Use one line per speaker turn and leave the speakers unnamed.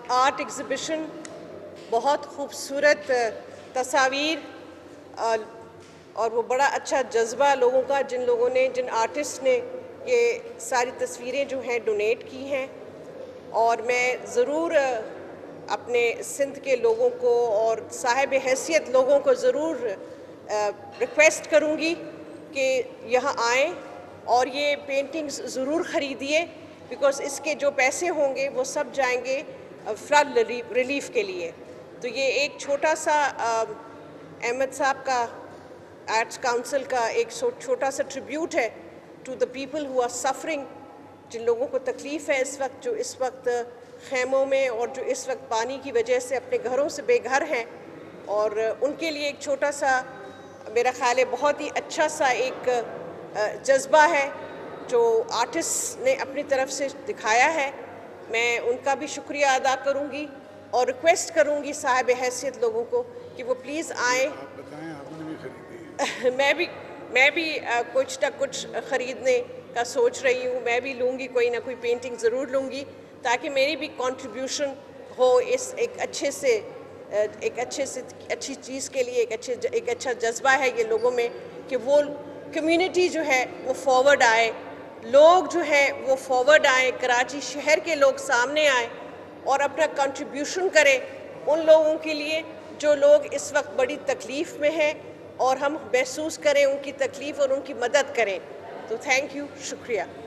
Art exhibition, بہت خوبصورت تصاویر اور وہ بڑا اچھا جذبہ لوگوں کا، جن آرٹسٹ نے یہ ساری تصویریں جو ہیں ڈونیٹ کی ہیں. اور میں ضرور اپنے سندھ کے لوگوں کو اور صاحب حیثیت لوگوں کو ضرور ریکویسٹ کروں گی کہ یہاں آئیں اور یہ پینٹنگز ضرور خریدیے، بیکاز اس کے جو پیسے ہوں گے وہ سب جائیں گے فلڈ ریلیف کے لیے. تو یہ ایک چھوٹا سا احمد صاحب کا آرٹس کاؤنسل کا ایک چھوٹا سا ٹریبیوٹ ہے to the people who are suffering, جن لوگوں کو تکلیف ہے جو اس وقت خیموں میں اور جو اس وقت پانی کی وجہ سے اپنے گھروں سے بے گھر ہیں، اور ان کے لیے ایک چھوٹا سا میرا خیال ہے بہت ہی اچھا سا ایک جذبہ ہے جو آرٹسٹ نے اپنی طرف سے دکھایا ہے. میں ان کا بھی شکریہ ادا کروں گی اور ریکویسٹ کروں گی صاحب حیثیت لوگوں کو کہ وہ پلیز آئیں. میں بھی کچھ نہ کچھ خریدنے کا سوچ رہی ہوں. میں بھی لوں گی، کوئی نہ کوئی پینٹنگ ضرور لوں گی تاکہ میری بھی کنٹریبیوشن ہو اس ایک اچھی چیز کے لیے. ایک اچھا جذبہ ہے یہ لوگوں میں کہ وہ کمیونٹی جو ہے وہ فارورڈ آئے، لوگ جو ہے وہ فارورڈ آئیں، کراچی شہر کے لوگ سامنے آئیں اور اپنا کنٹریبیوشن کریں ان لوگوں کے لیے جو لوگ اس وقت بڑی تکلیف میں ہیں، اور ہم محسوس کریں ان کی تکلیف اور ان کی مدد کریں. تو تھینک یو، شکریہ.